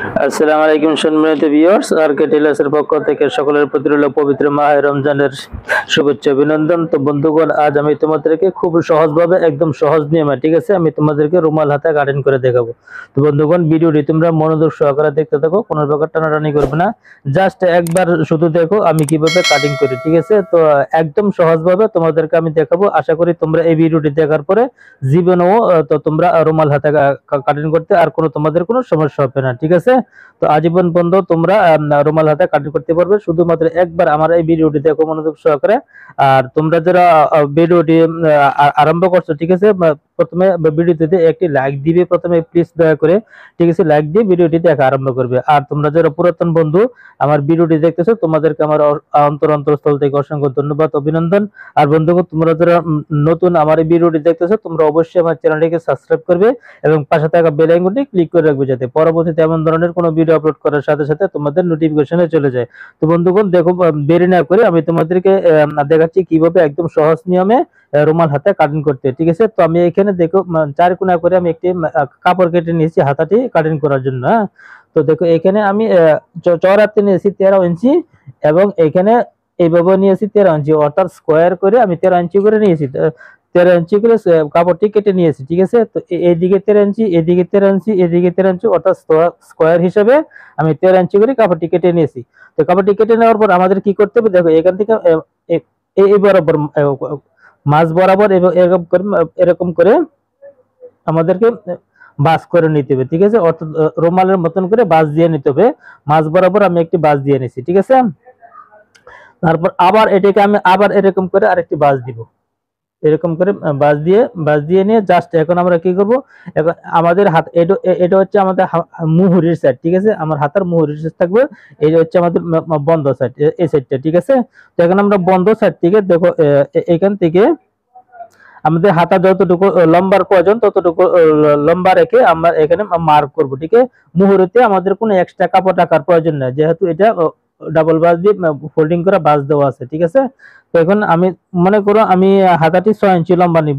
আসসালামু আলাইকুম সম্মানিত ভিউয়ার্স, আরকে টেলার্সের পক্ষ থেকে সকলের প্রতি রইল পবিত্র মাহে রমজানের শুভেচ্ছা অভিনন্দন। তো বন্ধুগণ, আজ আমি তোমাদেরকে খুব সহজভাবে একদম সহজ নিয়মে, ঠিক আছে, আমি তোমাদেরকে রুমাল হাতে কাটিং করে দেখাবো। তো বন্ধুগণ, ভিডিওটি তোমরা মনোযোগ সহকারে দেখতে থাকো, কোনো প্রকার টানাটানি করবে না, জাস্ট একবার শুধু দেখো আমি কিভাবে কাটিং করি, ঠিক আছে। তো একদম সহজভাবে তোমাদেরকে আমি দেখাবো। আশা করি তোমরা এই ভিডিওটি দেখার পরে জীবনেও তো তোমরা রুমাল হাতে কাটিং করতে আর তোমাদের কোনো সমস্যা হবে না, ঠিক আছে। তো আজীবন বন্ধ তোমরা রুমাল হাতে কাটিং করতে পারবে, শুধুমাত্র একবার আমার এই ভিডিওটি দেখো মনোযোগ সহকারে। আর তোমরা যারা ভিডিওটি আরম্ভ করছো, ঠিক আছে, প্রথমে ভিডিওটিতে একটি লাইক দিবে প্রথমে, প্লিজ দয়া করে, ঠিক আছে, লাইক দিয়ে ভিডিওটি দেখা আরম্ভ করবে। আর তোমরা যারা পুরাতন বন্ধু আমার ভিডিওটি দেখতেছো, তোমাদেরকে আমার অন্তরস্থল থেকে অসংখ্য ধন্যবাদ, অভিনন্দন। আর বন্ধুগণ, তোমরা যারা নতুন আমার এই ভিডিওটি দেখতেছো, তোমরা অবশ্যই আমার চ্যানেলটিকে সাবস্ক্রাইব করবে এবং পাশে থাকা বেল আইকনটি ক্লিক করে রাখবে, যাতে পরবর্তীতে এমন ধরনের কোনো ভিডিও আপলোড করার সাথে সাথে তোমাদের নোটিফিকেশনে চলে যায়। তো বন্ধুগণ, দেখো, দেরি না করে আমি তোমাদেরকে দেখাচ্ছি কিভাবে একদম সহজ নিয়মে রুমাল হাতে কাটিং করতে, ঠিক আছে। তো আমি এখানে দেখো চার কোণা করে আমি একটি কাপড় কেটে নিয়েছি হাতাটি কাটিং করার জন্য, হ্যাঁ। তো দেখো এখানে আমি চওড়াতে নিয়েছি 13 ইঞ্চি এবং এখানে এইভাবে নিয়েছি 13 ইঞ্চি, অর্থাৎ স্কোয়ার করে আমি 13 ইঞ্চি করে নিয়েছি। 13 ইঞ্চি করে কাপড়টি কেটে নিয়েছি, ঠিক আছে। তো এইদিকে 13 ইঞ্চি, এদিকে 13 ইঞ্চি, এদিকে 13 ইঞ্চি, অর্থাৎ স্কোয়ার হিসেবে আমি 13 ইঞ্চি করে কাপড়টি কেটে নিয়েছি। তো কাপড়টি কেটে নেওয়ার পর আমাদের কি করতে হবে, দেখো এখান থেকে এই বরাবর মাঝ বরাবর এরকম করে আমাদেরকে বাস করে নিতে হবে, ঠিক আছে। অর্থাৎ রুমালের মতন করে বাস দিয়ে নিতে হবে। মাঝ বরাবর আমি একটি বাস দিয়ে নিছি, ঠিক আছে। তারপর আবার এটাকে আমি আবার এরকম করে আরেকটি বাস দিব, এরকম করে বাস দিয়ে নিয়ে জাস্ট এখন আমরা কি করব, এখন আমাদের হাত এটা হচ্ছে আমাদের মুহুরির সাইড, ঠিক আছে। আমার হাতের মুহুরির সাইড থাকবে, এটা হচ্ছে আমাদের বন্ধ সাইড, এই সাইডটা, ঠিক আছে। তো এখন আমরা বন্ধ সাইড থেকে দেখো এখান থেকে আমাদের হাতা যতটুকু লম্বার প্রয়োজন ততটুকু লম্বা রেখে আমরা এখানে মার্ক করব, ঠিক আছে। মুহুরিতে আমাদের কোনো এক্সট্রা কাপড় রাখার প্রয়োজন নেই, যেহেতু এটা ডাবল বাস দিয়ে ফোল্ডিং করা বাস দেওয়া আছে, ঠিক আছে। তো এখন আমি মনে করো আমি হাতাটি 6 ইঞ্চি লম্বা নিব,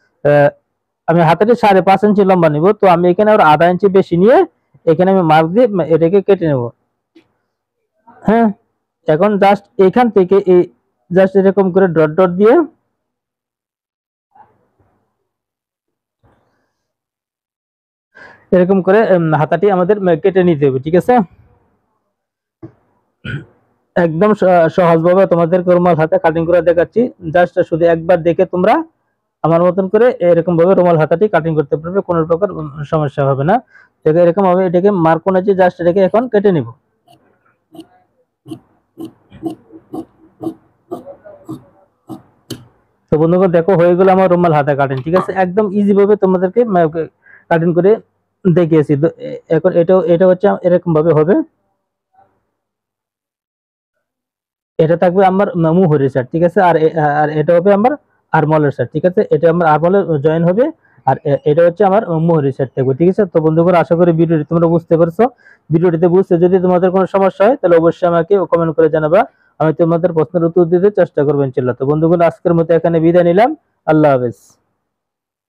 আমি হাতাটি 5.5 ইঞ্চি লম্বা নিব। তো আমি এখানে আবার আধা ইঞ্চি বেশি নিয়ে এখানে আমি মার্ক দিয়ে এটাকে কেটে নেব, হ্যাঁ। এখন জাস্ট এখান থেকে এই জাস্ট এরকম করে ডট ডট দিয়ে এরকম করে হাতাটি আমাদের কেটে নিতে হবে, ঠিক আছে। একদম সহজভাবে তোমাদের রুমাল হাতে কাটিং করে দেখাচ্ছি, জাস্ট শুধু একবার দেখে তোমরা আমার মতন করে এরকম ভাবে রুমাল হাতাটি কাটিং করতে পারবে, কোনো প্রকার সমস্যা হবে না। এরকম ভাবে এটাকে মার্ক করেছি, জাস্ট এটাকে এখন কেটে নিব। তো বন্ধুগণ, দেখো হয়ে গেল আমার রুমাল হাতে কাটিং, ঠিক আছে। একদম ইজি ভাবে তোমাদেরকে কাটিং করে দেখিয়েছি। তো এখন এটা হচ্ছে এরকম ভাবে হবে, এটা থাকবে আমার মুহুরির সাইড, ঠিক আছে। আর এটা হবে আমার আরমলের সাইড, ঠিক আছে। এটা আমার আরমলে জয়েন হবে, আর এটা হচ্ছে আমার মুহুরির সাইড থাকবে, ঠিক আছে। তো বন্ধুগণ, আশা করি ভিডিওটি তোমরা বুঝতে পারছো। ভিডিওটিতে বুঝতে যদি তোমাদের কোনো সমস্যা হয় তাহলে অবশ্যই আমাকে কমেন্ট করে জানাবা, আমি তোমাদের প্রশ্নের উত্তর দিতে চেষ্টা করবো ইনশাআল্লাহ। তো বন্ধুগণ, আজকের মতো এখানে বিদায় নিলাম, আল্লাহ হাফেজ।